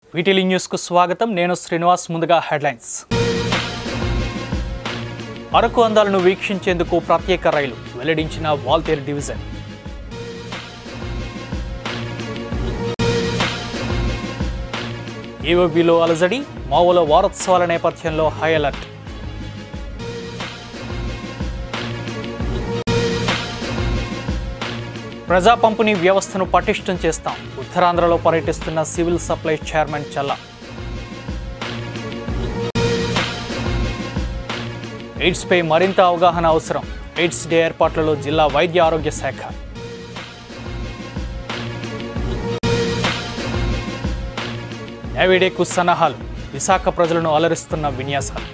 వీటిలి news కు స్వాగతం. నేను శ్రీనివాస్. ముందుగా హెడ్లైన్స్. అరకు అందాలను వీక్షించేందుకు ప్రత్యేక రైలు వెల్లడించిన వాల్తేరు డివిజన్. ఏఓబీలో అలజడి, మావోల వారోత్సవాల నేపథ్యంలో హై అలర్ట్. ప్రజా పంపిణీ వ్యవస్థను పటిష్టం చేస్తాం. ఉత్తరాంధ్రలో పర్యటిస్తున్న సివిల్ సప్లై చైర్మన్ చల్లా. ఎయిడ్స్పై మరింత అవగాహన అవసరం. ఎయిడ్స్ డే ఏర్పాట్లలో జిల్లా వైద్య ఆరోగ్య శాఖ. నేవీడేకు సన్నాహాలు. విశాఖ ప్రజలను అలరిస్తున్న విన్యాసాలు.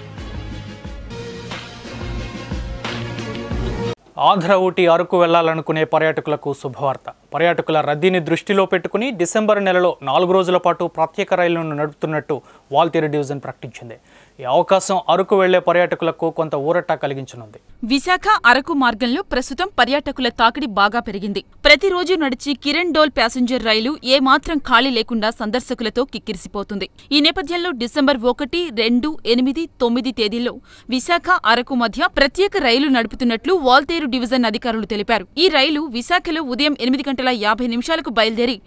ఆంధ్ర ఊటీ అరకు వెళ్లాలనుకునే పర్యాటకులకు శుభవార్త. పర్యాటకుల రద్దీని దృష్టిలో పెట్టుకుని డిసెంబర్ నెలలో 4 రోజుల పాటు ప్రత్యేక రైళ్లను నడుపుతున్నట్టు వాల్తేరు డివిజన్ ప్రకటించింది. ఈ అవకాశం అరకు వెళ్లే పర్యాటకులకు కొంత ఊరట కలిగించనుంది. విశాఖ అరకు మార్గంలో ప్రస్తుతం పర్యాటకుల తాకిడి బాగా పెరిగింది. ప్రతిరోజు నడిచి కిరణ్ డోల్ ప్యాసింజర్ రైలు ఏమాత్రం ఖాళీ లేకుండా సందర్శకులతో కిక్కిరిసిపోతుంది. ఈ నేపథ్యంలో డిసెంబర్ 1, 2, 8, 9 తేదీల్లో విశాఖ అరకు మధ్య ప్రత్యేక రైలు నడుపుతున్నట్లు వాల్తేరు డివిజన్ అధికారులు తెలిపారు. ఈ రైలు విశాఖలో ఉదయం 8:50 బయలుదేరి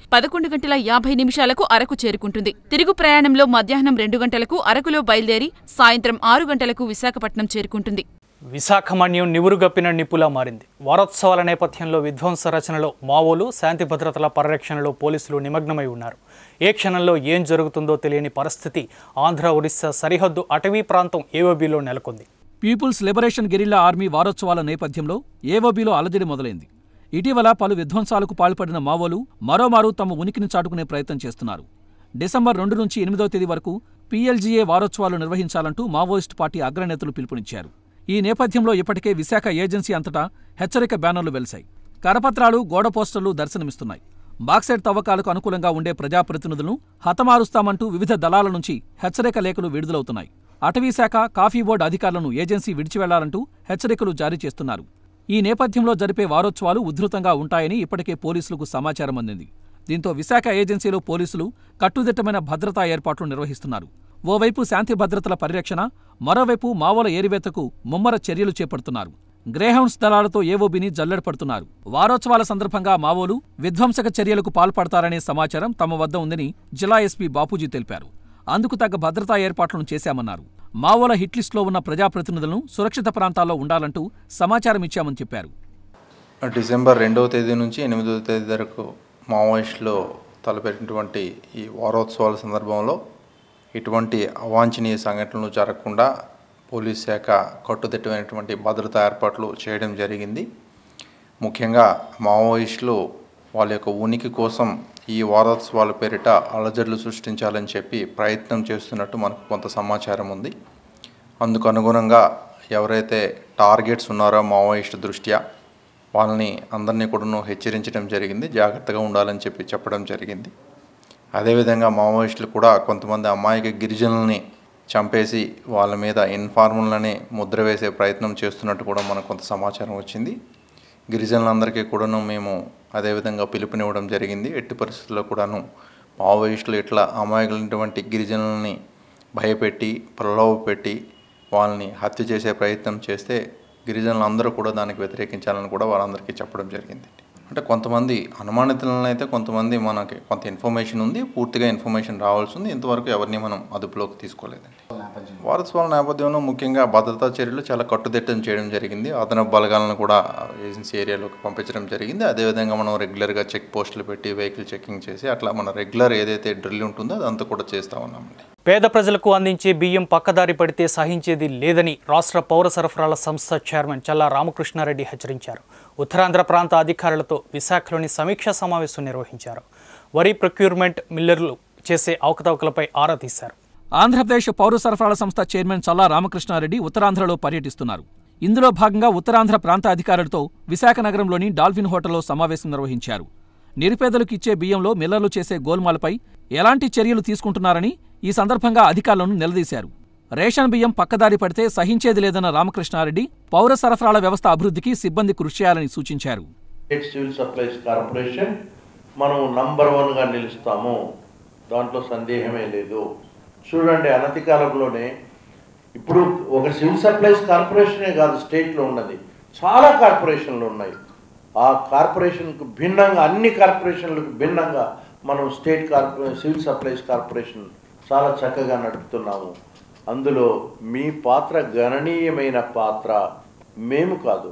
11:50 అరకు చేరుకుంటుంది. తిరుగు ప్రయాణంలో మధ్యాహ్నం 2 గంటలకు అరకులో బయలుదేరి సాయంత్రం 6 గంటలకు విశాఖపట్నం చేరుకుంటుంది. విశాఖ మన్యం నివురుగప్పిన నిప్పులా మారింది. వారోత్సవాల నేపథ్యంలో విధ్వంస రచనలో మావోలు, శాంతి భద్రతల పరిరక్షణలో పోలీసులు నిమగ్నమై ఉన్నారు. ఏ క్షణంలో ఏం జరుగుతుందో తెలియని పరిస్థితి ఆంధ్ర ఒరిస్సా సరిహద్దు అటవీ ప్రాంతం ఏఓబీలో నెలకొంది. పీపుల్స్ లిబరేషన్ గెరిల్లా ఆర్మీ వారోత్సవాల నేపథ్యంలో ఏఓబీలో అలజడి మొదలైంది. ఇటీవల పలు విధ్వంసాలకు పాల్పడిన మావోలు మరోమారు తమ ఉనికిని చాటుకునే ప్రయత్నం చేస్తున్నారు. డిసెంబర్ 2 నుంచి 8వ తేదీ వరకు పీఎల్జీఏ వారోత్సవాలు నిర్వహించాలంటూ మావోయిస్టు పార్టీ అగ్రనేతలు పిలుపునిచ్చారు. ఈ నేపథ్యంలో ఇప్పటికే విశాఖ ఏజెన్సీ అంతటా హెచ్చరిక బ్యానర్లు వెలిశాయి. కరపత్రాలు, గోడ పోస్టర్లు దర్శనమిస్తున్నాయి. బాక్సైట్ తవ్వకాలకు అనుకూలంగా ఉండే ప్రజాప్రతినిధులను హతమారుస్తామంటూ వివిధ దళాల నుంచి హెచ్చరిక లేఖలు విడుదలవుతున్నాయి. అటవీశాఖ, కాఫీ బోర్డు అధికారులను ఏజెన్సీ విడిచివెళ్లాలంటూ హెచ్చరికలు జారీ చేస్తున్నారు. ఈ నేపథ్యంలో జరిపే వారోత్సవాలు ఉధృతంగా ఉంటాయని ఇప్పటికే పోలీసులకు సమాచారం అందింది. దీంతో విశాఖ ఏజెన్సీలో పోలీసులు కట్టుదిట్టమైన భద్రతా ఏర్పాట్లు నిర్వహిస్తున్నారు. ఓవైపు శాంతి భద్రతల పరిరక్షణ, మరోవైపు మావోల ఏరివేతకు ముమ్మర చర్యలు చేపడుతున్నారు. గ్రేహౌండ్స్ దళాలతో ఏఓబీని జల్లెడపడుతున్నారు. వారోత్సవాల సందర్భంగా మావోలు విధ్వంసక చర్యలకు పాల్పడతారనే సమాచారం తమ వద్ద ఉందని జిల్లా ఎస్పీ బాపూజీ తెలిపారు. అందుకు తగ్గ భద్రతా ఏర్పాట్లను చేశామన్నారు. మావోల హిట్లిస్టులో ఉన్న ప్రజాప్రతినిధులను సురక్షిత ప్రాంతాల్లో ఉండాలంటూ సమాచారం ఇచ్చామని చెప్పారు. డిసెంబర్ 2వ తేదీ నుంచి 8వ తేదీ వరకు మావోయిస్టులో తలపెట్టినటువంటి ఈ వారోత్సవాల సందర్భంలో ఇటువంటి అవాంఛనీయ సంఘటనలు జరగకుండా పోలీస్ శాఖ కట్టుదిట్టమైనటువంటి భద్రతా ఏర్పాట్లు చేయడం జరిగింది. ముఖ్యంగా మావోయిస్టులు వాళ్ళ యొక్క ఉనికి కోసం ఈ వారోత్సవాల పేరిట అలజడులు సృష్టించాలని చెప్పి ప్రయత్నం చేస్తున్నట్టు మనకు కొంత సమాచారం ఉంది. అందుకు అనుగుణంగా ఎవరైతే టార్గెట్స్ ఉన్నారో మావోయిస్టు దృష్ట్యా వాళ్ళని అందరినీ కూడా హెచ్చరించడం జరిగింది. జాగ్రత్తగా ఉండాలని చెప్పడం జరిగింది. అదేవిధంగా మావోయిస్టులు కూడా కొంతమంది అమాయక గిరిజనుల్ని చంపేసి వాళ్ళ మీద ఇన్ఫార్మల్ని ముద్ర వేసే ప్రయత్నం చేస్తున్నట్టు కూడా మనకు కొంత సమాచారం వచ్చింది. గిరిజనులందరికీ కూడాను మేము అదేవిధంగా పిలుపునివ్వడం జరిగింది. ఎట్టి పరిస్థితుల్లో కూడాను మావోయిస్టులు ఇట్లా అమాయకులైనటువంటి గిరిజనుల్ని భయపెట్టి, ప్రలోభపెట్టి వాళ్ళని హత్య చేసే ప్రయత్నం చేస్తే గిరిజనులందరూ కూడా దానికి వ్యతిరేకించాలని కూడా వాళ్ళందరికీ చెప్పడం జరిగింది. అంటే కొంతమంది అనుమానితులను అయితే కొంతమంది మనకి కొంత ఇన్ఫర్మేషన్ ఉంది, పూర్తిగా ఇన్ఫర్మేషన్ రావాల్సి ఉంది. ఇంతవరకు ఎవరిని మనం అదుపులోకి తీసుకోలేదండి. వారోత్సవాల నేపథ్యంలో ముఖ్యంగా భద్రతా చర్యలు చాలా కట్టుదిట్టం చేయడం జరిగింది. అదనపు బలగాలను కూడా ఏజెన్సీ ఏరియాలోకి పంపించడం జరిగింది. అదేవిధంగా మనం రెగ్యులర్గా చెక్ పోస్టులు పెట్టి వెహికల్ చెకింగ్ చేసి అట్లా మన రెగ్యులర్ ఏదైతే డ్రిల్ ఉంటుందో అదంతా కూడా చేస్తూ ఉన్నామండి. పేద ప్రజలకు అందించే బియ్యం పక్కదారి పడితే సహించేది లేదని రాష్ట్ర పౌర సరఫరాల సంస్థ చైర్మన్ చల్లా రామకృష్ణారెడ్డి హెచ్చరించారు. ఉత్తరాంధ్ర ప్రాంత అధికారులతో విశాఖలోని సమీక్షా సమావేశం నిర్వహించారు. వరి ప్రొక్యూర్మెంట్ మిల్లర్లు చేసే అవకతవకలపై ఆరా తీశారు. ఆంధ్రప్రదేశ్ పౌర సరఫరాల సంస్థ చైర్మన్ చల్లా రామకృష్ణారెడ్డి ఉత్తరాంధ్రలో పర్యటిస్తున్నారు. ఇందులో భాగంగా ఉత్తరాంధ్ర ప్రాంత అధికారులతో విశాఖ నగరంలోని డాల్ఫిన్ హోటల్లో సమావేశం నిర్వహించారు. నిరుపేదలకు ఇచ్చే బియ్యంలో మిల్లర్లు చేసే గోల్మాలపై ఎలాంటి చర్యలు తీసుకుంటున్నారని ఈ సందర్భంగా అధికారులను నిలదీశారు. రేషన్ బియ్యం పక్కదారి పడితే సహించేది లేదన్న రామకృష్ణారెడ్డి పౌర సరఫరాల వ్యవస్థ అభివృద్ధికి సిబ్బంది కృషి చేయాలని సూచించారు. సివిల్ సప్లైస్ కార్పొరేషన్ మనం నంబర్ 1గా నిలుస్తాము. దాంట్లో సందేహమే లేదు. చూడండి, అనతి కాలంలోనే ఇప్పుడు ఒక సివిల్ సప్లైస్ కార్పొరేషనే కాదు స్టేట్లో ఉన్నది, చాలా కార్పొరేషన్లు ఉన్నాయి. ఆ కార్పొరేషన్కు భిన్నంగా, అన్ని కార్పొరేషన్లకు భిన్నంగా మనం సివిల్ సప్లైస్ కార్పొరేషన్ చాలా చక్కగా నడుపుతున్నాము. అందులో మీ పాత్ర గణనీయమైన పాత్ర. మేము కాదు,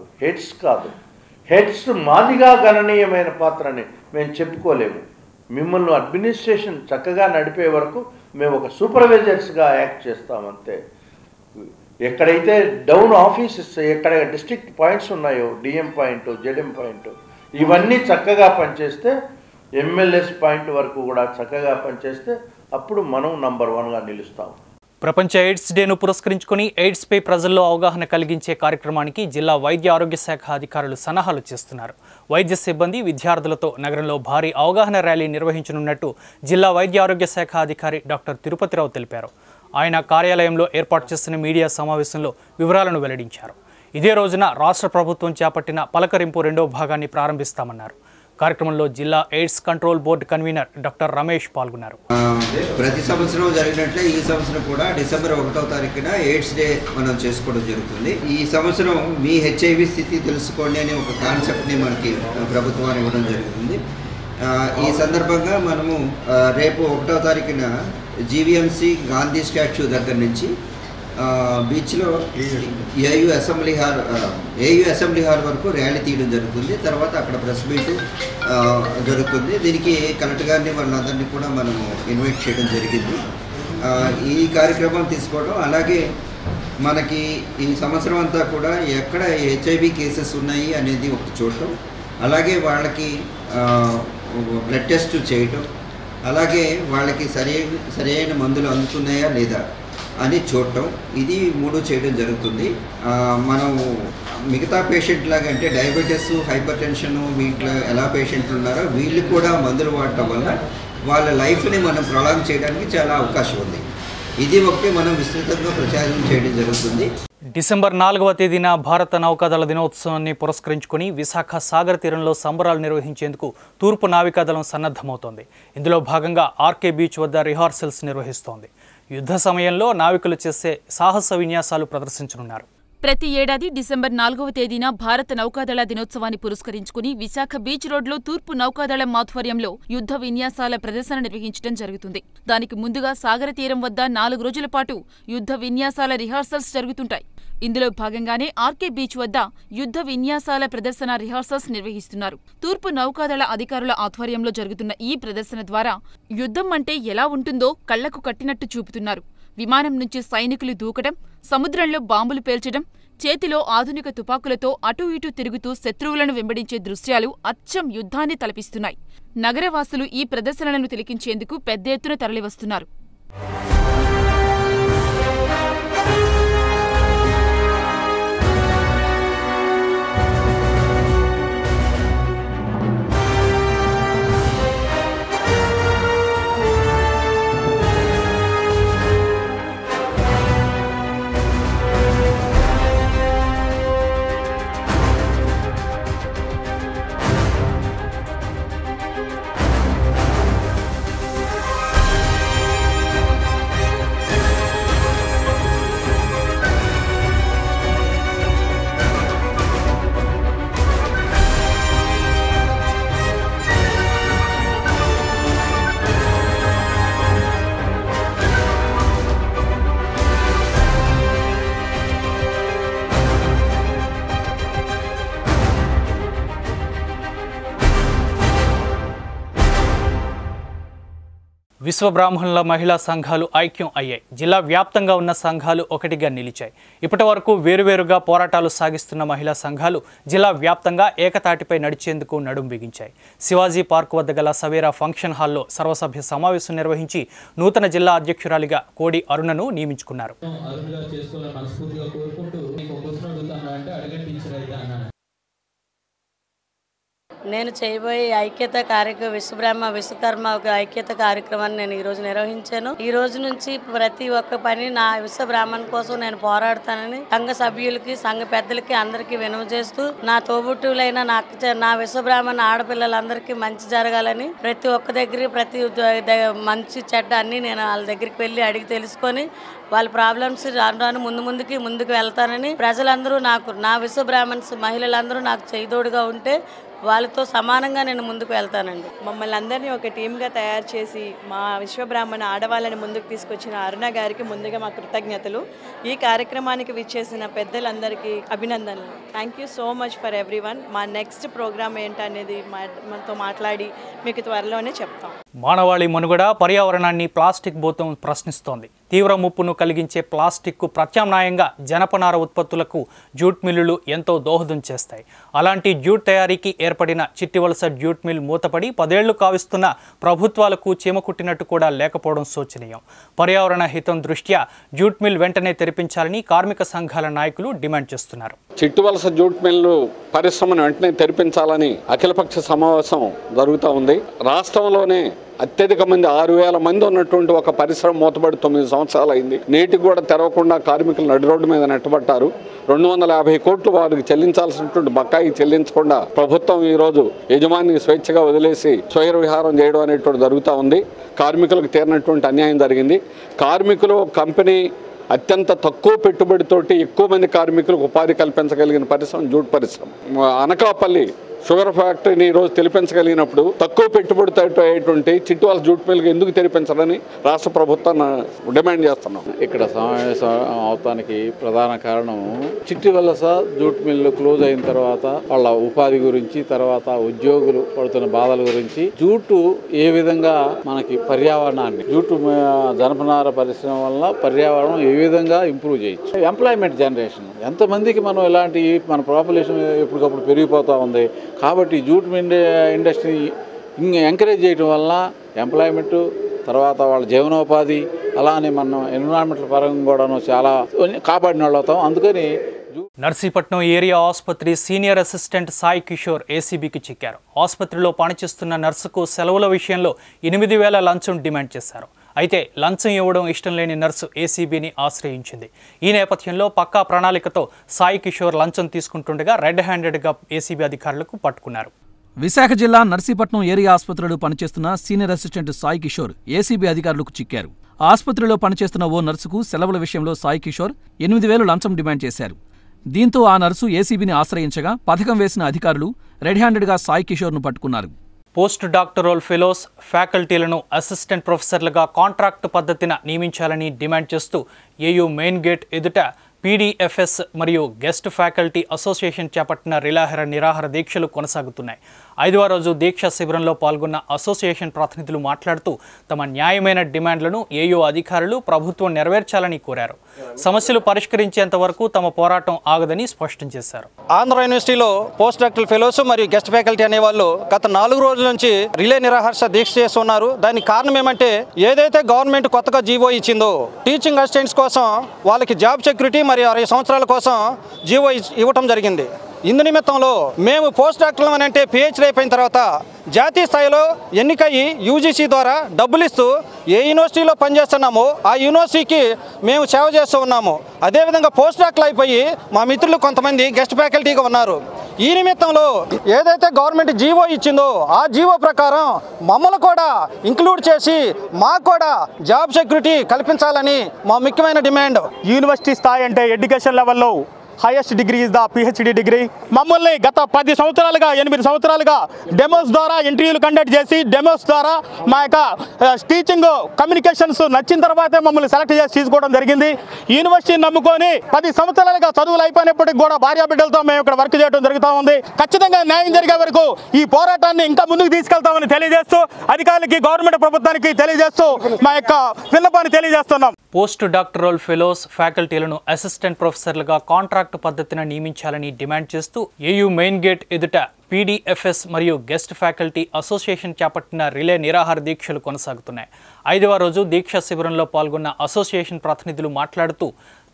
హెడ్స్ మాదిగా గణనీయమైన పాత్రని మేము చెప్పుకోలేము. మిమ్మల్ని అడ్మినిస్ట్రేషన్ చక్కగా నడిపే వరకు మేము ఒక సూపర్వైజర్స్గా యాక్ట్ చేస్తామంతే. ఎక్కడైతే డౌన్ ఆఫీసెస్, ఎక్కడ డిస్ట్రిక్ట్ పాయింట్స్ ఉన్నాయో, డిఎం పాయింట్, జెడ్ఎం పాయింట్, ఇవన్నీ చక్కగా పనిచేస్తే, ఎంఎల్ఎస్ పాయింట్ వరకు కూడా చక్కగా పనిచేస్తే అప్పుడు మనం నంబర్ 1గా నిలుస్తాం. ప్రపంచ ఎయిడ్స్ డేను పురస్కరించుకుని ఎయిడ్స్పై ప్రజల్లో అవగాహన కలిగించే కార్యక్రమానికి జిల్లా వైద్య ఆరోగ్య శాఖ అధికారులు సన్నాహాలు చేస్తున్నారు. వైద్య సిబ్బంది, విద్యార్థులతో నగరంలో భారీ అవగాహన ర్యాలీ నిర్వహించనున్నట్టు జిల్లా వైద్య ఆరోగ్య శాఖ అధికారి డాక్టర్ తిరుపతిరావు తెలిపారు. ఆయన కార్యాలయంలో ఏర్పాటు చేసిన మీడియా సమావేశంలో వివరాలను వెల్లడించారు. ఇదే రోజున రాష్ట్ర ప్రభుత్వం చేపట్టిన పలకరింపు 2వ భాగాన్ని ప్రారంభిస్తామన్నారు. కార్యక్రమంలో జిల్లా AIDS control board convener doctor Ramesh పాల్గొన్నారు. ప్రతి సంవత్సరం జరిగినట్లే ఈ సంవత్సరం కూడా డిసెంబర్ 1వ తారీఖున ఎయిడ్స్ డే మనం చేసుకోవడం జరుగుతుంది. ఈ సంవత్సరం మీ హెచ్ఐవి స్థితి తెలుసుకోండి అనే ఒక కాన్సెప్ట్ని మనకి ప్రభుత్వాన్ని ఇవ్వడం జరుగుతుంది. ఈ సందర్భంగా మనము రేపు 1వ తారీఖున జీవీఎంసీ గాంధీ స్టాచ్యూ దగ్గర నుంచి బీచ్లో ఏయూ అసెంబ్లీ హాల్ వరకు ర్యాలీ తీయడం జరుగుతుంది. తర్వాత అక్కడ ప్రెస్ మీట్ జరుగుతుంది. దీనికి కలెక్టర్ గారిని వాళ్ళందరినీ కూడా మనము ఇన్వైట్ చేయడం జరిగింది. ఈ కార్యక్రమం తీసుకోవడం, అలాగే మనకి ఈ సంవత్సరం అంతా కూడా ఎక్కడ హెచ్ఐవి కేసెస్ ఉన్నాయి అనేది ఒకటి చూడటం, అలాగే వాళ్ళకి బ్లడ్ టెస్ట్ చేయటం, అలాగే వాళ్ళకి సరైన మందులు అందుతున్నాయా లేదా అని చూడటం, ఇది 3 చేయడం జరుగుతుంది. మనం మిగతా పేషెంట్ లాగా అంటే డయాబెటీస్, హైపర్ టెన్షన్, వీటిలో ఎలా పేషెంట్లు ఉన్నారో వీళ్ళు కూడా మందులు వాడటం వల్ల వాళ్ళ లైఫ్ని మనం ప్రొలాంగ్ చేయడానికి చాలా అవకాశం ఉంది. ఇది ఒకటి మనం విస్తృతంగా ప్రచారం చేయడం జరుగుతుంది. డిసెంబర్ 4వ తేదీన భారత నౌకాదళ దినోత్సవాన్ని పురస్కరించుకుని విశాఖ సాగర్ తీరంలో సంబరాలు నిర్వహించేందుకు తూర్పు నావికాదళం సన్నద్ధమవుతోంది. ఇందులో భాగంగా ఆర్కే బీచ్ వద్ద రిహార్సల్స్ నిర్వహిస్తోంది. యుద్ధ సమయంలో నావికులు చేసే సాహస విన్యాసాలు ప్రదర్శించనున్నారు. ప్రతి ఏడాది డిసెంబర్ 4వ తేదీన భారత నౌకాదళ దినోత్సవాన్ని పురస్కరించుకుని విశాఖ బీచ్ రోడ్లో తూర్పు నౌకాదళం ఆధ్వర్యంలో యుద్ధ విన్యాసాల ప్రదర్శన నిర్వహించడం జరుగుతుంది. దానికి ముందుగా సాగర తీరం వద్ద 4 రోజుల పాటు యుద్ధ విన్యాసాల రిహార్సల్స్ జరుగుతుంటాయి. ఇందులో భాగంగానే ఆర్కే బీచ్ వద్ద యుద్ధ విన్యాసాల ప్రదర్శన రిహార్సల్స్ నిర్వహిస్తున్నారు. తూర్పు నౌకాదళ అధికారుల ఆధ్వర్యంలో జరుగుతున్న ఈ ప్రదర్శన ద్వారా యుద్ధం అంటే ఎలా ఉంటుందో కళ్లకు కట్టినట్టు చూపుతున్నారు. విమానం నుంచి సైనికులు దూకడం, సముద్రంలో బాంబులు పేల్చడం, చేతిలో ఆధునిక తుపాకులతో అటూ ఇటూ తిరుగుతూ శత్రువులను వెంబడించే దృశ్యాలు అచ్చం యుద్ధాన్ని తలపిస్తున్నాయి. నగరవాసులు ఈ ప్రదర్శనలను తిలకించేందుకు పెద్ద ఎత్తున తరలివస్తున్నారు. విశ్వబ్రాహ్మణుల మహిళా సంఘాలు ఐక్యం అయ్యాయి. జిల్లా వ్యాప్తంగా ఉన్న సంఘాలు ఒకటిగా నిలిచాయి. ఇప్పటి వరకు వేరువేరుగా పోరాటాలు సాగిస్తున్న మహిళా సంఘాలు జిల్లా వ్యాప్తంగా ఏకతాటిపై నడిచేందుకు నడుం బిగించాయి. శివాజీ పార్క్ వద్ద గల సవేరా ఫంక్షన్ హాల్లో సర్వసభ్య సమావేశం నిర్వహించి నూతన జిల్లా అధ్యక్షురాలిగా కోడి అరుణను నియమించుకున్నారు. నేను చేయబోయే ఐక్యత కార్యక్రమం విశ్వకర్మ ఒక ఐక్యత కార్యక్రమాన్ని నేను ఈరోజు నిర్వహించాను. ఈ రోజు నుంచి ప్రతి ఒక్క పని నా విశ్వబ్రాహ్మణ్ కోసం నేను పోరాడతానని సంఘ సభ్యులకి సంఘ పెద్దలకి అందరికీ వినవి చేస్తూ నా తోబుట్టువులైన నా విశ్వబ్రాహ్మణ్ ఆడపిల్లలందరికీ మంచి జరగాలని ప్రతి ఒక్క దగ్గర ప్రతి మంచి చెడ్డ అన్ని నేను వాళ్ళ దగ్గరికి వెళ్ళి అడిగి తెలుసుకొని వాళ్ళ ప్రాబ్లమ్స్ రాను ముందుకు వెళ్తానని ప్రజలందరూ నా విశ్వబ్రాహ్మణ్స్ మహిళలందరూ నాకు చేదోడుగా ఉంటే వాళ్ళతో సమానంగా నేను ముందుకు వెళ్తానండి. మమ్మల్ని అందరినీ ఒక టీమ్గా తయారు చేసి మా విశ్వబ్రాహ్మణ ఆడవాళ్ళని ముందుకు తీసుకొచ్చిన అరుణ గారికి ముందుగా మా కృతజ్ఞతలు. ఈ కార్యక్రమానికి విచ్చేసిన పెద్దలందరికీ అభినందనలు. Thank you so much for everyone. మా నెక్స్ట్ ప్రోగ్రామ్ ఏంటనేది మనతో మాట్లాడి మీకు త్వరలోనే చెప్తాం. మానవాళి మనుగడ పర్యావరణాన్ని ప్లాస్టిక్ భూతం ప్రశ్నిస్తోంది. తీవ్ర ముప్పును కలిగించే ప్లాస్టిక్కు ప్రత్యామ్నాయంగా జనపనార ఉత్పత్తులకు జూట్ మిల్లులు ఎంతో దోహదం చేస్తాయి. అలాంటి జూట్ తయారీకి ఏర్పడిన చిట్టివలస జూట్ మిల్ మూతపడి 10 ఏళ్లు కావిస్తున్న ప్రభుత్వాలకు చీమ కుట్టినట్టు కూడా లేకపోవడం శోచనీయం. పర్యావరణ హితం దృష్ట్యా జూట్ మిల్ వెంటనే తెరిపించాలని కార్మిక సంఘాల నాయకులు డిమాండ్ చేస్తున్నారు. చిట్టివలస జూట్ మిల్లు పరిశ్రమను వెంటనే తెరిపించాలని అఖిలపక్ష సమావేశం జరుగుతూ ఉంది. రాష్ట్రంలోనే అత్యధిక మంది 6,000 మంది ఉన్నటువంటి ఒక పరిశ్రమ మూతపడి 9 సంవత్సరాలు అయింది. నేటికి కూడా తెరవకుండా కార్మికులు నడి రోడ్డు మీద నెట్టబట్టారు. 250 కోట్లు వారికి చెల్లించాల్సినటువంటి బకాయి చెల్లించకుండా ప్రభుత్వం ఈరోజు యజమానికి స్వేచ్ఛగా వదిలేసి స్వైర విహారం చేయడం అనేటువంటి జరుగుతూ ఉంది. కార్మికులకు తీరినటువంటి అన్యాయం జరిగింది. కార్మికులు కంపెనీ అత్యంత తక్కువ పెట్టుబడితోటి ఎక్కువ మంది కార్మికులకు ఉపాధి కల్పించగలిగిన పరిశ్రమ జూట్ పరిశ్రమ. అనకాపల్లి షుగర్ ఫ్యాక్టరీని ఈరోజు తెరిపించగలిగినప్పుడు తక్కువ పెట్టుబడితో అయ్యేటువంటి చిట్టివలస జూట్ మిల్కి ఎందుకు తెరిపించాలని రాష్ట్ర ప్రభుత్వాన్ని డిమాండ్ చేస్తున్నాం. ఇక్కడ సమావేశం అవటానికి ప్రధాన కారణం చిట్టివలస జూట్ మిల్లు క్లోజ్ అయిన తర్వాత వాళ్ళ ఉపాధి గురించి, తర్వాత ఉద్యోగులు పడుతున్న బాధల గురించి, జూటు ఏ విధంగా మనకి పర్యావరణాన్ని, జూటు జనపనార పరిశ్రమ వల్ల పర్యావరణం ఏ విధంగా ఇంప్రూవ్ చేయొచ్చు, ఎంప్లాయ్మెంట్ జనరేషన్ ఎంతమందికి మనం ఇలాంటి మన పాపులేషన్ ఎప్పటికప్పుడు పెరిగిపోతూ ఉంది. కాబట్టి జూట్ ఇండస్ట్రీని ఎంకరేజ్ చేయడం వల్ల ఎంప్లాయ్మెంట్, తర్వాత వాళ్ళ జీవనోపాధి, అలానే మనం ఎన్విరాన్మెంటల్ పరంగా కూడా చాలా కాపాడిన వాళ్ళు అవుతాం. అందుకని నర్సీపట్నం ఏరియా ఆసుపత్రి సీనియర్ అసిస్టెంట్ సాయి కిషోర్ ఏసీబీకి చిక్కారు. ఆసుపత్రిలో పనిచేస్తున్న నర్సుకు సెలవుల విషయంలో 8,000 లంచం డిమాండ్ చేశారు. అయితే లంచం ఇవ్వడం ఇష్టం లేని నర్సు ఏసీబీని ఆశ్రయించింది. ఈ నేపథ్యంలో పక్కా ప్రణాళికతో సాయి కిషోర్ లంచం తీసుకుంటుండగా రెడ్ హ్యాండెడ్గా ఏసీబీ అధికారులకు పట్టుకున్నారు. విశాఖ జిల్లా నర్సీపట్నం ఏరియా ఆసుపత్రిలో పనిచేస్తున్న senior assistant Sai Kishore ACB అధికారులకు చిక్కారు. ఆసుపత్రిలో పనిచేస్తున్న ఓ నర్సుకు సెలవుల విషయంలో సాయి కిషోర్ 8,000 లంచం డిమాండ్ చేశారు. దీంతో ఆ నర్సు ఏసీబీని ఆశ్రయించగా పథకం వేసిన అధికారులు రెడ్ హ్యాండెడ్గా సాయి కిషోర్ను పట్టుకున్నారు. పోస్ట్ డాక్టరల్ ఫెలోస్, ఫ్యాకల్టీలను అసిస్టెంట్ ప్రొఫెసర్లుగా కాంట్రాక్టు పద్ధతిన నియమించాలని డిమాండ్ చేస్తూ ఏయూ మెయిన్ గేట్ ఎదుట పీడీఎఫ్ఎస్ మరియు గెస్ట్ ఫ్యాకల్టీ అసోసియేషన్ చేపట్టిన నిరాహార దీక్షలు కొనసాగుతున్నాయి. 5వ రోజు దీక్ష శిబిరంలో పాల్గొన్న అసోసియేషన్ ప్రతినిధులు మాట్లాడుతూ తమ న్యాయమైన డిమాండ్లను ఏయూ అధికారులు ప్రభుత్వం నెరవేర్చాలని కోరారు. సమస్యలు పరిష్కరించేంత వరకు తమ పోరాటం ఆగదని స్పష్టం చేశారు. ఆంధ్ర యూనివర్సిటీలో పోస్ట్ డాక్టరల్ ఫెలోస్ మరియు గెస్ట్ ఫ్యాకల్టీ అనేవాళ్ళు గత 4 రోజుల నుంచి నిరాహార దీక్ష చేస్తున్నారు. దానికి కారణం ఏమంటే, ఏదైతే గవర్నమెంట్ కొత్తగా జీవో ఇచ్చిందో టీచింగ్ అసిస్టెంట్స్ కోసం వాళ్ళకి జాబ్ సెక్యూరిటీ మరియు 60 సంవత్సరాల కోసం జీవో ఇవ్వటం జరిగింది. ఇందు నిమిత్తంలో మేము పోస్ట్ డాక్టర్లు అని అంటే పిహెచ్డీ అయిపోయిన తర్వాత జాతీయ స్థాయిలో ఎన్నికయ్యి యూజీసీ ద్వారా డబ్బులు ఇస్తూ ఏ యూనివర్సిటీలో పనిచేస్తున్నామో ఆ యూనివర్సిటీకి మేము సేవ చేస్తూ ఉన్నాము. అదేవిధంగా పోస్ట్ డాక్టర్లు అయిపోయి మా మిత్రులు కొంతమంది గెస్ట్ ఫ్యాకల్టీగా ఉన్నారు. ఈ నిమిత్తంలో ఏదైతే గవర్నమెంట్ జీవో ఇచ్చిందో ఆ జీవో ప్రకారం మమ్మల్ని కూడా ఇంక్లూడ్ చేసి మాకు కూడా జాబ్ సెక్యూరిటీ కల్పించాలని మా ముఖ్యమైన డిమాండ్. యూనివర్సిటీ స్థాయి అంటే ఎడ్యుకేషన్ లెవెల్లో highest degree is the PhD degree. మమ్మల్ని గత 10 సంవత్సరాలుగా 8 సంవత్సరాలుగా డెమోస్ ద్వారా ఇంటర్వ్యూలు కండక్ట్ చేసి డెమోస్ ద్వారా మా యొక్క టీచింగ్ కమ్యూనికేషన్స్ నచ్చిన తర్వాతే మమ్మల్ని సెలెక్ట్ చేసి తీసుకోవడం జరిగింది. యూనివర్సిటీని నమ్ముకొని 10 సంవత్సరాలుగా చదువులు అయిపోయినప్పటికీ కూడా భార్య బిడ్డలతో మేము ఇక్కడ వర్క్ చేయడం జరుగుతూ ఉంది. ఖచ్చితంగా న్యాయం జరిగే వరకు ఈ పోరాటాన్ని ఇంకా ముందుకు తీసుకెళ్తామని తెలియజేస్తూ అధికారులకి, గవర్నమెంట్ ప్రభుత్వానికి తెలియజేస్తూ మా యొక్క విన్నపాన్ని తెలియజేస్తున్నాం. పోస్ట్ డాక్టరల్ ఫెలోస్, ఫ్యాకల్టీలను అసిస్టెంట్ ప్రొఫెసర్లుగా కాంట్రాక్ట్ పద్ధతిన నియమించాలని డిమాండ్ చేస్తూ ఏయూ మెయిన్ గేట్ ఎదుట పీడీఎఫ్ఎస్ మరియు గెస్ట్ ఫ్యాకల్టీ అసోసియేషన్ చేపట్టిన నిరాహార దీక్షలు కొనసాగుతున్నాయి. 5వ రోజు దీక్ష శిబిరంలో పాల్గొన్న అసోసియేషన్ ప్రతినిధులు మాట్లాడుతూ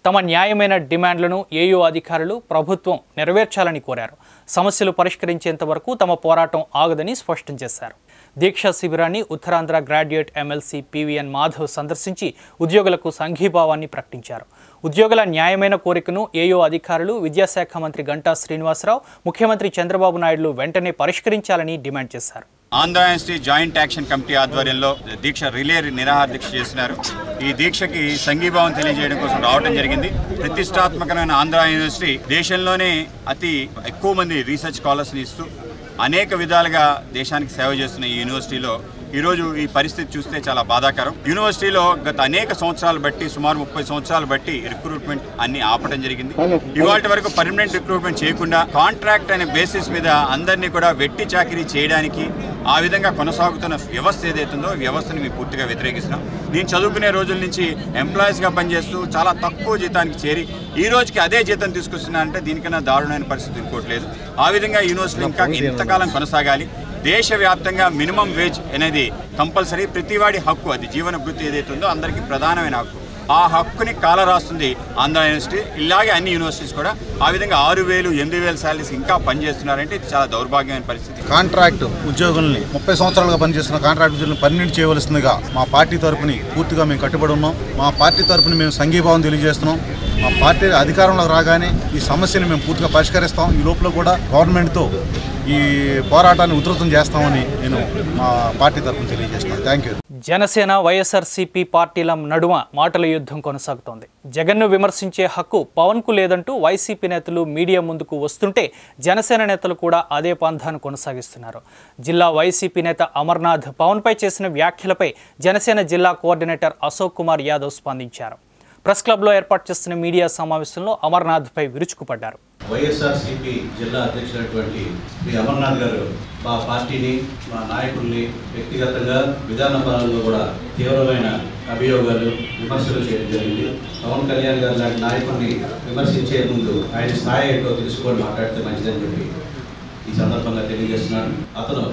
తమ న్యాయమైన డిమాండ్లను ఏయూ అధికారులు ప్రభుత్వం నెరవేర్చాలని కోరారు. సమస్యలు పరిష్కరించేంత వరకు తమ పోరాటం ఆగదని స్పష్టం చేశారు. దీక్షా శిబిరాన్ని ఉత్తరాంధ్ర గ్రాడ్యుయేట్ ఎమ్మెల్సీ పివిఎన్ మాధవ్ సందర్శించి ఉద్యోగులకు సంఘీభావాన్ని ప్రకటించారు. ఉద్యోగుల న్యాయమైన కోరికను ఏయూ అధికారులు, విద్యాశాఖ మంత్రి గంటా శ్రీనివాసరావు, ముఖ్యమంత్రి చంద్రబాబు నాయుడులు వెంటనే పరిష్కరించాలని డిమాండ్ చేశారు. Andhra university joint action committee ఆధ్వర్యంలో దీక్ష రిలే నిరాహార దీక్ష చేస్తున్నారు. ఈ దీక్షకి సంఘీభావం తెలియజేయడం కోసం రావడం జరిగింది. ప్రతిష్టాత్మకమైన ఆంధ్ర యూనివర్సిటీ దేశంలోనే అతి ఎక్కువ మంది రీసెర్చ్ స్కాలర్స్ని ఇస్తూ అనేక విధాలుగా దేశానికి సేవ చేస్తున్న ఈ యూనివర్సిటీలో ఈరోజు ఈ పరిస్థితి చూస్తే చాలా బాధాకరం. యూనివర్సిటీలో గత అనేక సంవత్సరాలు బట్టి సుమారు 30 సంవత్సరాలు బట్టి రిక్రూట్మెంట్ అన్ని ఆపడం జరిగింది. ఇవాళ వరకు పర్మనెంట్ రిక్రూట్మెంట్ చేయకుండా కాంట్రాక్ట్ అనే బేసిస్ మీద అందరినీ కూడా వెట్టి చాకిరీ చేయడానికి ఆ విధంగా కొనసాగుతున్న వ్యవస్థ ఏదైతుందో వ్యవస్థని మేము పూర్తిగా వ్యతిరేకిస్తున్నాం. నేను చదువుకునే రోజుల నుంచి ఎంప్లాయీస్గా పనిచేస్తూ చాలా తక్కువ జీతానికి చేరి ఈ రోజుకి అదే జీతం తీసుకొస్తున్నా అంటే దీనికన్నా దారుణమైన పరిస్థితి ఇంకోట్లేదు. ఆ విధంగా యూనివర్సిటీ ఇంకా ఇంతకాలం కొనసాగాలి. దేశవ్యాప్తంగా మినిమం వేజ్ అనేది కంపల్సరీ, ప్రతివాడి హక్కు, అది జీవన వృత్తి ఏదైతే ఉందో అందరికీ ప్రధానమైన హక్కు. ఆ హక్కుని కాలరాస్తుంది ఆంధ్ర యూనివర్సిటీ. ఇలాగే అన్ని యూనివర్సిటీస్ కూడా ఆ విధంగా 6,000, 8,000 శాలరీస్ ఇంకా పనిచేస్తున్నారంటే ఇది చాలా దౌర్భాగ్యమైన పరిస్థితి. కాంట్రాక్ట్ ఉద్యోగుల్ని 30 సంవత్సరాలుగా పనిచేస్తున్న కాంట్రాక్ట్ ఉద్యోగులను పర్మనెంట్ చేయవలసిందిగా మా పార్టీ తరఫుని పూర్తిగా మేము కట్టుబడి ఉన్నాం. మా పార్టీ తరఫున మేము సంఘీభావం తెలియజేస్తున్నాం. మా పార్టీ అధికారంలోకి రాగానే ఈ సమస్యను మేము పూర్తిగా పరిష్కరిస్తాం. ఈ లోపల కూడా గవర్నమెంట్తో ఈ పోరాటాన్ని ఉధృతం చేస్తామని నేను మా పార్టీ తరఫున తెలియజేస్తున్నాను. Thank you. జనసేన, వైఎస్ఆర్సీపీ పార్టీల నడుమ మాటల యుద్ధం కొనసాగుతోంది. జగన్ను విమర్శించే హక్కు పవన్కు లేదంటూ వైసీపీ నేతలు మీడియా ముందుకు వస్తుంటే జనసేన నేతలు కూడా అదే పంథాను కొనసాగిస్తున్నారు. జిల్లా వైసీపీ నేత అమర్నాథ్ పవన్పై చేసిన వ్యాఖ్యలపై జనసేన జిల్లా కోఆర్డినేటర్ అశోక్ కుమార్ యాదవ్ స్పందించారు. ప్రెస్ క్లబ్లో ఏర్పాటు చేస్తున్న మీడియా సమావేశంలో అమర్నాథ్పై విరుచుకుపడ్డారు. వైఎస్ఆర్సీపీ జిల్లా అధ్యక్షుడైనటువంటి శ్రీ అమర్నాథ్ గారు మా పార్టీని, మా నాయకుల్ని వ్యక్తిగతంగా విధానపరంలో కూడా తీవ్రమైన అభియోగాలు, విమర్శలు చేయడం జరిగింది. పవన్ కళ్యాణ్ గారు లాంటి నాయకుడిని విమర్శించే ముందు ఆయన స్థాయి ఏంటో తెలుసుకొని మాట్లాడితే మంచిదని చెప్పి ఈ సందర్భంగా తెలియజేస్తున్నాను. అతను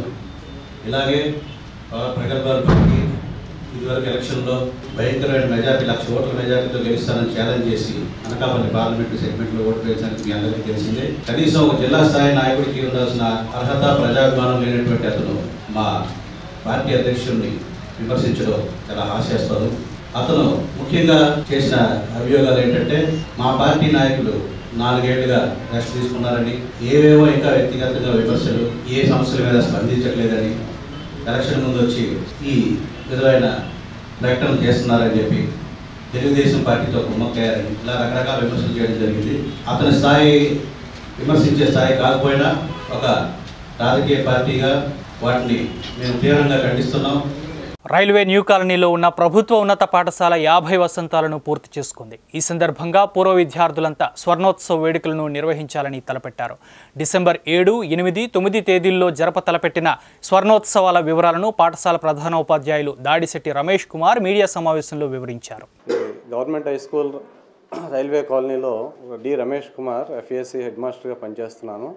ఇలాగే ప్రగల్భాలు పలికి ఇదివరకు ఎలక్షన్లో భయంకరమైన మెజార్టీ 1,00,000 ఓట్ల మెజార్టీతో గెలుస్తానని ఛాలెంజ్ చేసి అనకాపల్లి పార్లమెంటు సెగ్మెంట్లో ఓటు వేయడానికి మీ అందరికీ తెలిసిందే. కనీసం ఒక జిల్లా స్థాయి నాయకుడికి ఉండాల్సిన అర్హత, ప్రజాభిమానం లేనటువంటి అతను మా పార్టీ అధ్యక్షుడిని విమర్శించడం చాలా హాస్యాస్పదం. అతను ముఖ్యంగా చేసిన అభియోగాలు ఏంటంటే మా పార్టీ నాయకులు 4 ఏళ్లుగా రెస్ట్ తీసుకున్నారని, ఏవేవో ఇంకా వ్యక్తిగతంగా విమర్శలు, ఏ సమస్యల మీద స్పందించట్లేదని, ఎలక్షన్ ముందు వచ్చి ఈ విధమైన ప్రకటనలు చేస్తున్నారని చెప్పి తెలుగుదేశం పార్టీతో కుమ్మక్కయ్యారని ఇలా రకరకాల విమర్శలు చేయడం జరిగింది. అతని స్థాయి విమర్శించే స్థాయి కాకపోయినా ఒక రాజకీయ పార్టీగా వాటిని మేము తీవ్రంగా ఖండిస్తున్నాం. రైల్వే న్యూ కాలనీలో ఉన్న ప్రభుత్వ ఉన్నత పాఠశాల 50 వసంతాలను పూర్తి చేసుకుంది. ఈ సందర్భంగా పూర్వ విద్యార్థులంతా స్వర్ణోత్సవ వేడుకలను నిర్వహించాలని తలపెట్టారు. డిసెంబర్ 7, 8, 9 తేదీల్లో జరప తలపెట్టిన స్వర్ణోత్సవాల వివరాలను పాఠశాల ప్రధానోపాధ్యాయులు దాడిశెట్టి రమేష్ కుమార్ మీడియా సమావేశంలో వివరించారు. గవర్నమెంట్ హై స్కూల్ రైల్వే కాలనీలో D Ramesh Kumar FASC head మాస్టర్గా పనిచేస్తున్నాను.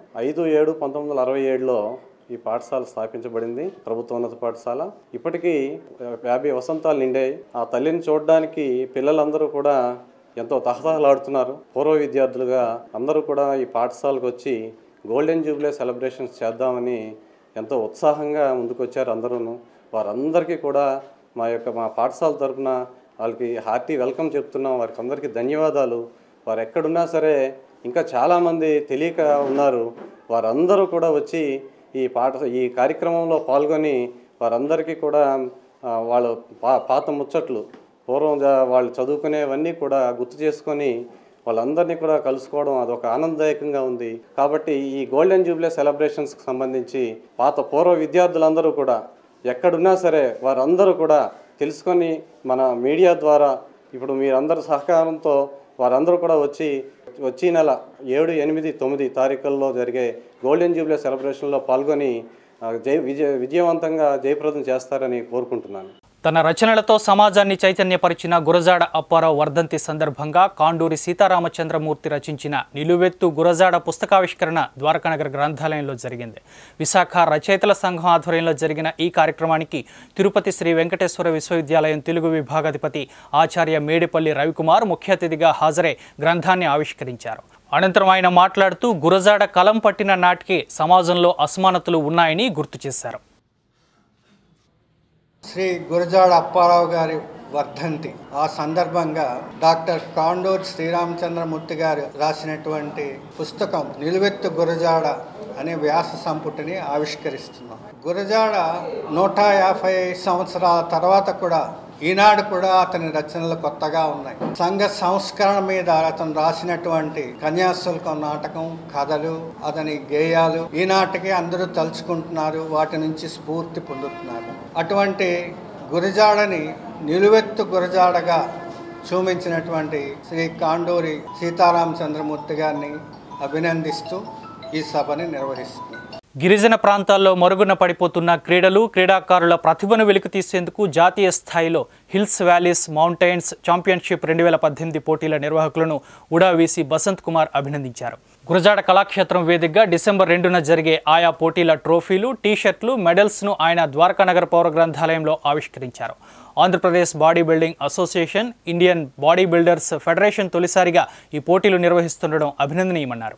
5/7/1967లో ఈ పాఠశాల స్థాపించబడింది, ప్రభుత్వ ఉన్నత పాఠశాల. ఇప్పటికీ 50 వసంతాలు నిండాయి. ఆ తల్లిని చూడడానికి పిల్లలందరూ కూడా ఎంతో తహతహలాడుతున్నారు. పూర్వ విద్యార్థులుగా అందరూ కూడా ఈ పాఠశాలకు వచ్చి గోల్డెన్ జూబ్లీ సెలబ్రేషన్స్ చేద్దామని ఎంతో ఉత్సాహంగా ముందుకొచ్చారు అందరూ. వారందరికీ కూడా మా పాఠశాల తరఫున వాళ్ళకి హార్టీ వెల్కమ్ చెప్తున్నాం. వారికి అందరికీ ధన్యవాదాలు. వారు ఎక్కడున్నా సరే ఇంకా చాలామంది తెలియక ఉన్నారు. వారందరూ కూడా వచ్చి ఈ కార్యక్రమంలో పాల్గొని వారందరికీ కూడా వాళ్ళ పాత ముచ్చట్లు, పూర్వం వాళ్ళు చదువుకునేవన్నీ కూడా గుర్తు చేసుకొని వాళ్ళందరినీ కూడా కలుసుకోవడం అదొక ఆనందదాయకంగా ఉంది. కాబట్టి ఈ గోల్డెన్ జూబ్లీ సెలబ్రేషన్స్కి సంబంధించి పాత పూర్వ విద్యార్థులందరూ కూడా ఎక్కడున్నా సరే వారందరూ కూడా తెలుసుకొని మన మీడియా ద్వారా ఇప్పుడు మీరందరి సహకారంతో వారందరూ కూడా వచ్చే నెల 7, 8, 9 తారీఖుల్లో జరిగే గోల్డెన్ జూబ్లీ సెలబ్రేషన్లో పాల్గొని విజయవంతంగా జయప్రదం చేస్తారని కోరుకుంటున్నాను. తన రచనలతో సమాజాన్ని చైతన్యపరిచిన గురజాడ అప్పారావు వర్ధంతి సందర్భంగా కాండూరి సీతారామచంద్రమూర్తి రచించిన నిలువెత్తు గురజాడ పుస్తకావిష్కరణ ద్వారకానగర్ గ్రంథాలయంలో జరిగింది. విశాఖ రచయితల సంఘం ఆధ్వర్యంలో జరిగిన ఈ కార్యక్రమానికి తిరుపతి శ్రీ వెంకటేశ్వర విశ్వవిద్యాలయం తెలుగు విభాగాధిపతి ఆచార్య మేడిపల్లి రవికుమార్ ముఖ్య అతిథిగా హాజరై గ్రంథాన్ని ఆవిష్కరించారు. అనంతరం ఆయన మాట్లాడుతూ గురజాడ కలం పట్టిన నాటికి సమాజంలో అసమానతలు ఉన్నాయని గుర్తు చేశారు. శ్రీ గురజాడ అప్పారావు గారి వర్ధంతి ఆ సందర్భంగా డాక్టర్ కాండూరి శ్రీరామచంద్రమూర్తి గారు రాసినటువంటి పుస్తకం నిలువెత్తు గురజాడ అనే వ్యాస సంపుటిని ఆవిష్కరిస్తున్నాం. గురజాడ 150 సంవత్సరాల తర్వాత కూడా ఈనాడు కూడా అతని రచనలు కొత్తగా ఉన్నాయి. సంఘ సంస్కరణ మీద అతను రాసినటువంటి కన్యాశుల్కం నాటకం, కథలు, అతని గేయాలు ఈనాటికి అందరూ తలుచుకుంటున్నారు, వాటి నుంచి స్ఫూర్తి పొందుతున్నారు. అటువంటి గురజాడని నిలువెత్తు గురజాడగా చూపించినటువంటి శ్రీ కాండూరి సీతారామచంద్రమూర్తి గారిని అభినందిస్తూ ఈ సభని నిర్వహిస్తుంది. గిరిజన ప్రాంతాల్లో మరుగున పడిపోతున్న క్రీడలు, క్రీడాకారుల ప్రతిభను వెలికితీసేందుకు జాతీయ స్థాయిలో హిల్స్ వ్యాలీస్ మౌంటైన్స్ ఛాంపియన్షిప్ 2018 పోటీల నిర్వాహకులను ఉడావీసీ బసంత్ కుమార్ అభినందించారు. గురజాడ కళాక్షేత్రం వేదికగా డిసెంబర్ 2న జరిగే ఆయా పోటీల ట్రోఫీలు, టీషర్ట్లు, మెడల్స్ను ఆయన ద్వారకానగర్ పౌర గ్రంథాలయంలో ఆవిష్కరించారు. Andhra Pradesh body building association, Indian body builders federation తొలిసారిగా ఈ పోటీలు నిర్వహిస్తుండడం అభినందనీయమన్నారు.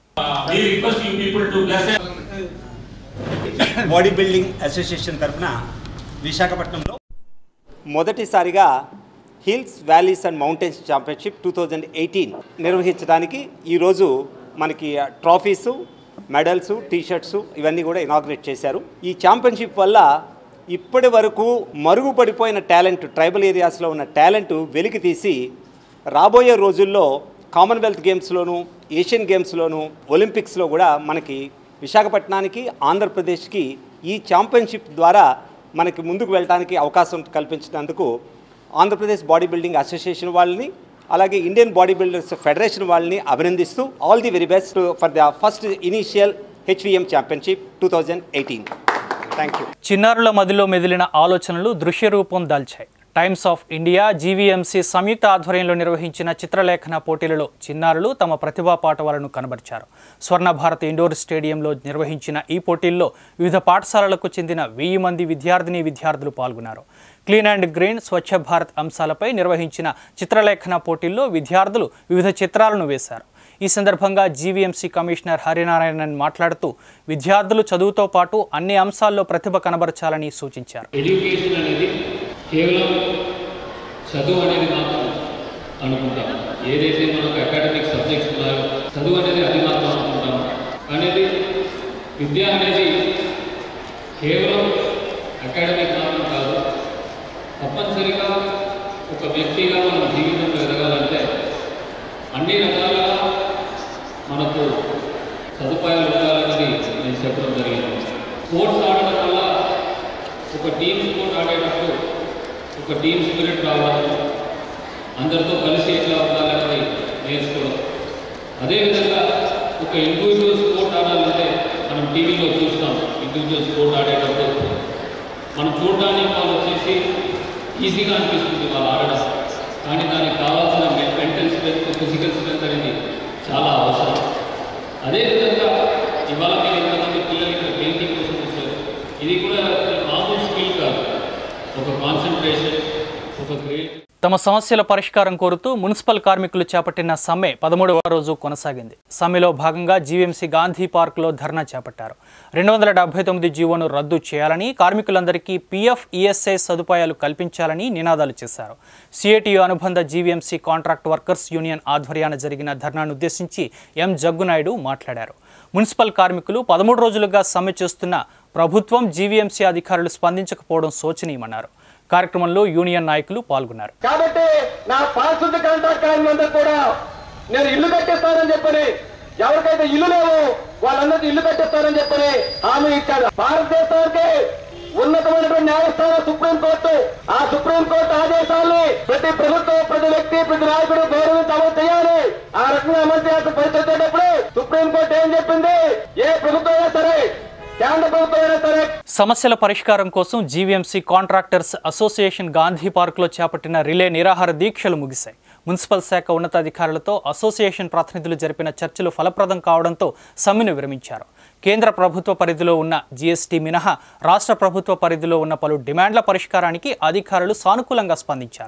బాడీ బిల్డింగ్ అసోసియేషన్ తరఫున విశాఖపట్నంలో మొదటిసారిగా hills valleys and mountains championship 2018 నిర్వహించడానికి ఈరోజు మనకి ట్రాఫీసు, మెడల్స్, టీషర్ట్స్ ఇవన్నీ కూడా ఇనాగ్రేట్ చేశారు. ఈ ఛాంపియన్షిప్ వల్ల ఇప్పటి వరకు మరుగుపడిపోయిన టాలెంట్, ట్రైబల్ ఏరియాస్లో ఉన్న టాలెంట్ వెలికి తీసి రాబోయే రోజుల్లో కామన్వెల్త్ గేమ్స్లోను, ఏషియన్ గేమ్స్లోను, ఒలింపిక్స్లో కూడా మనకి విశాఖపట్నానికి, ఆంధ్రప్రదేశ్కి ఈ ఛాంపియన్షిప్ ద్వారా మనకి ముందుకు వెళ్ళడానికి అవకాశం కల్పించినందుకు ఆంధ్రప్రదేశ్ బాడీ బిల్డింగ్ అసోసియేషన్ వాళ్ళని, అలాగే ఇండియన్ బాడీ బిల్డర్స్ ఫెడరేషన్ వాళ్ళని అభినందిస్తూ all the very best for the first initial HVM championship 2018. Thank you. చిన్నారుల మదిలో మెదిలిన ఆలోచనలు దృశ్య రూపం దాల్చాయి. టైమ్స్ ఆఫ్ ఇండియా, జీవీఎంసీ సంయుక్త ఆధ్వర్యంలో నిర్వహించిన చిత్రలేఖన పోటీలలో చిన్నారులు తమ ప్రతిభా పాటవాలను కనబరిచారు. స్వర్ణ భారత్ ఇండోర్ స్టేడియంలో నిర్వహించిన ఈ పోటీల్లో వివిధ పాఠశాలలకు చెందిన 1000 మంది విద్యార్థులు పాల్గొన్నారు. Clean and green, Swachh Bharat అంశాలపై నిర్వహించిన చిత్రలేఖన పోటీల్లో విద్యార్థులు వివిధ చిత్రాలను వేశారు. ఈ సందర్భంగా జీవీఎంసీ కమిషనర్ హరినారాయణన్ మాట్లాడుతూ విద్యార్థులు చదువుతో పాటు అన్ని అంశాల్లో ప్రతిభ కనబరచాలని సూచించారు. ఎడ్యుకేషన్ అనేది కేవలం చదువు అనేది మాత్రం అనుకుంటాం. ఏదైతే మనకు అకాడమిక్ సబ్జెక్ట్స్ ఉన్నాయో చదువు అనేది అది మాత్రం అనుకుంటాం. అనేది విద్య అనేది కేవలం అకాడమిక్ మాత్రం కాదు. తప్పనిసరిగా ఒక వ్యక్తిగా మనం జీవితంలో ఎదగాలంటే అన్ని రకాలుగా మనకు సదుపాయాలు ఉండాలన్నది నేను చెప్పడం జరిగింది. స్పోర్ట్స్ ఆడడం వల్ల ఒక టీమ్ స్పోర్ట్ ఆడేటప్పుడు ఒక టీమ్ స్పిరిట్ రావాలి, అందరితో కలిసి ఎట్లా ఉండాలన్నది నేర్చుకోవడం. అదేవిధంగా ఒక ఇండివిజువల్ స్పోర్ట్ ఆడాలంటే మనం టీవీలో చూస్తాం. ఇండివిజువల్ స్పోర్ట్ ఆడేటప్పుడు మనం చూడడానికి వాళ్ళు వచ్చేసి ఈజీగా అనిపిస్తుంది వాళ్ళు ఆడడం, కానీ దానికి కావాల్సిన మెంటల్ స్ట్రెంత్, ఫిజికల్ స్ట్రెంత్ అనేది చాలా అవసరం. అదేవిధంగా ఇవాళ మీరు ఎంతమంది పిల్లలు ఇక్కడ పెయింటింగ్ కోసం వచ్చారు, ఇది కూడా మామూలు స్కిల్ కాదు, ఒక కాన్సన్ట్రేషన్, ఒక క్రియేటివ్. తమ సమస్యల పరిష్కారం కోరుతూ మున్సిపల్ కార్మికులు చేపట్టిన సమ్మె 13వ రోజు కొనసాగింది. సమ్మెలో భాగంగా జీవీఎంసీ గాంధీ పార్కులో ధర్నా చేపట్టారు. 279 జీవోను రద్దు చేయాలని, కార్మికులందరికీ పీఎఫ్, ఈఎస్ఐ సదుపాయాలు కల్పించాలని నినాదాలు చేశారు. సిఐటియు అనుబంధ జీవీఎంసీ కాంట్రాక్ట్ వర్కర్స్ యూనియన్ ఆధ్వర్యాన జరిగిన ధర్నాను ఉద్దేశించి ఎం జగ్గునాయుడు మాట్లాడారు. మున్సిపల్ కార్మికులు 13 రోజులుగా సమ్మె చేస్తున్న ప్రభుత్వం, జీవీఎంసీ అధికారులు స్పందించకపోవడం శోచనీయమన్నారు. కార్యక్రమంలో యూనియన్ నాయకులు పాల్గొన్నారు. కాబట్టి నా పారిశుద్ధ కాంట్రాక్ట్ కార్మికులందరూ కూడా నేను ఇల్లు కట్టిస్తానని చెప్పని, ఎవరికైతే ఇల్లు లేవు వాళ్ళందరికీ ఇల్లు కట్టిస్తానని చెప్పని హామీ ఇచ్చాడు. భారతదేశానికి ఉన్నతమైనటువంటి న్యాయస్థానం సుప్రీంకోర్టు. ఆ సుప్రీంకోర్టు ఆదేశాన్ని ప్రతి ప్రభుత్వం, ప్రతి వ్యక్తి, ప్రతి నాయకుడు గౌరవించి అమలు చేయాలి. ఆ రకంగా అమలు చేయాల్సిన పరిస్థితి వచ్చేటప్పుడు సుప్రీంకోర్టు ఏం చెప్పింది, ఏ ప్రభుత్వం అయినా సరే, కేంద్ర ప్రభుత్వం అయినా సరే సమస్యల పరిష్కారం కోసం జీవీఎంసీ కాంట్రాక్టర్స్ అసోసియేషన్ గాంధీ పార్కులో చేపట్టిన రిలే నిరాహార దీక్షలు ముగిశాయి. మున్సిపల్ శాఖ ఉన్నతాధికారులతో అసోసియేషన్ ప్రతినిధులు జరిపిన చర్చలు ఫలప్రదం కావడంతో సమ్మెను విరమించారు. కేంద్ర ప్రభుత్వ పరిధిలో ఉన్న జీఎస్టీ మినహా రాష్ట్ర ప్రభుత్వ పరిధిలో ఉన్న పలు డిమాండ్ల పరిష్కారానికి అధికారులు సానుకూలంగా స్పందించారు.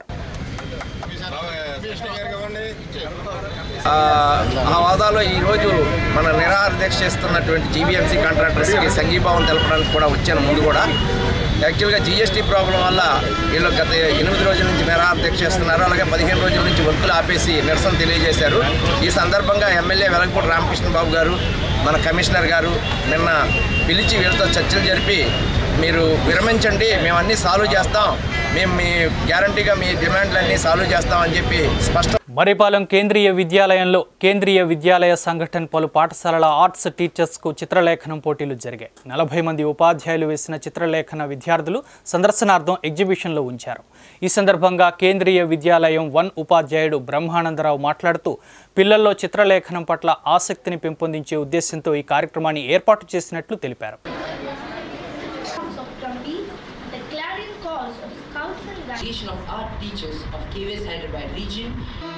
ఆ వాదాలో ఈరోజు మన నిరాహార దీక్ష చేస్తున్నటువంటి జీవీఎంసీ కాంట్రాక్టర్స్కి సంఘీభావం తెలపడానికి కూడా వచ్చాను. ముందు కూడా యాక్చువల్గా జీఎస్టీ ప్రాబ్లం వల్ల వీళ్ళు గత 8 రోజుల నుంచి నిరాహార దీక్ష చేస్తున్నారు. అలాగే 15 రోజుల నుంచి వర్కులు ఆపేసి నిరసన తెలియజేశారు. ఈ సందర్భంగా ఎమ్మెల్యే వెలగపూడి రామకృష్ణ బాబు గారు, మన కమిషనర్ గారు నిన్న పిలిచి వీళ్ళతో చర్చలు జరిపి మీరు విరమించండి, మేము అన్నీ సాల్వ్ చేస్తాం, మేము మీ గ్యారంటీగా మీ డిమాండ్లన్నీ సాల్వ్ చేస్తామని చెప్పి స్పష్టం. మరిపాలెం కేంద్రీయ విద్యాలయంలో కేంద్రీయ విద్యాలయ సంఘటన పలు పాఠశాలల ఆర్ట్స్ టీచర్స్కు చిత్రలేఖనం పోటీలు జరిగాయి. 40 మంది ఉపాధ్యాయులు వేసిన చిత్రలేఖన విద్యార్థులు సందర్శనార్థం ఎగ్జిబిషన్లో ఉంచారు. ఈ సందర్భంగా కేంద్రీయ విద్యాలయం 1 ఉపాధ్యాయుడు బ్రహ్మానందరావు మాట్లాడుతూ పిల్లల్లో చిత్రలేఖనం పట్ల ఆసక్తిని పెంపొందించే ఉద్దేశంతో ఈ కార్యక్రమాన్ని ఏర్పాటు చేసినట్లు తెలిపారు. Of art teachers of KVS Hyderabad region.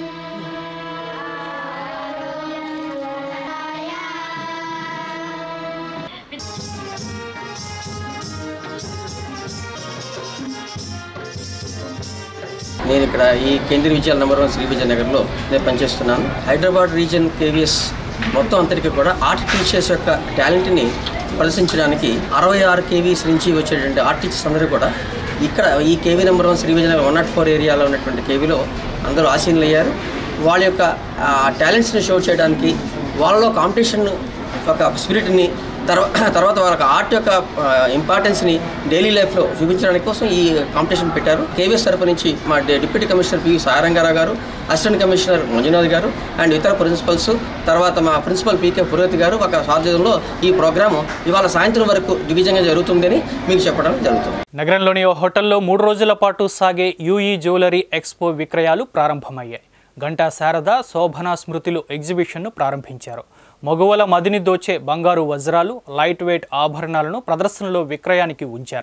నేను ఇక్కడ ఈ కేంద్రీయ విద్యాలయం నెంబర్ 1 శ్రీ విజయనగర్లో నేను పనిచేస్తున్నాను. హైదరాబాద్ రీజన్ కేవీఎస్ మొత్తం అంతటికి కూడా ఆర్ట్ టీచర్స్ యొక్క టాలెంట్ని ప్రదర్శించడానికి 66 కేవీస్ నుంచి వచ్చేటువంటి ఆర్ట్ టీచర్స్ అందరూ కూడా ఇక్కడ ఈ కేవీ నెంబర్ 1 శ్రీ విజయనగర్ 104 ఏరియాలో ఉన్నటువంటి కేవీలో అందరూ ఆసీనులు అయ్యారు. వాళ్ళ యొక్క టాలెంట్స్ని షో చేయడానికి, వాళ్ళలో కాంపిటీషన్ ఒక స్పిరిట్ని, తర్వాత వాళ్ళ ఆర్ట్ యొక్క ఇంపార్టెన్స్ని డైలీ లైఫ్లో చూపించడానికి కోసం ఈ కాంపిటీషన్ పెట్టారు. కేవీఎస్ తరపు నుంచి మా డిప్యూటీ కమిషనర్ పి సారంగారావు గారు, అసిస్టెంట్ కమిషనర్ మంజునాథ్ గారు అండ్ ఇతర ప్రిన్సిపల్స్, తర్వాత మా ప్రిన్సిపల్ పీకే పురోహిత్ గారు ఒక సాధ్యంలో ఈ ప్రోగ్రాము ఇవాళ సాయంత్రం వరకు దిగ్విజయంగా జరుగుతుందని మీకు చెప్పడం జరుగుతుంది. నగరంలోని ఓ హోటల్లో 3 రోజుల పాటు సాగే యూఈ జ్యువెలరీ ఎక్స్పో విక్రయాలు ప్రారంభమయ్యాయి. గంటా శారద శోభనా స్మృతులు ఎగ్జిబిషన్ను ప్రారంభించారు. మగువల మదిని దోచే బంగారు వజ్రాలు, లైట్ వెయిట్ ఆభరణాలను ప్రదర్శనలో విక్రయానికి ఉంచారు.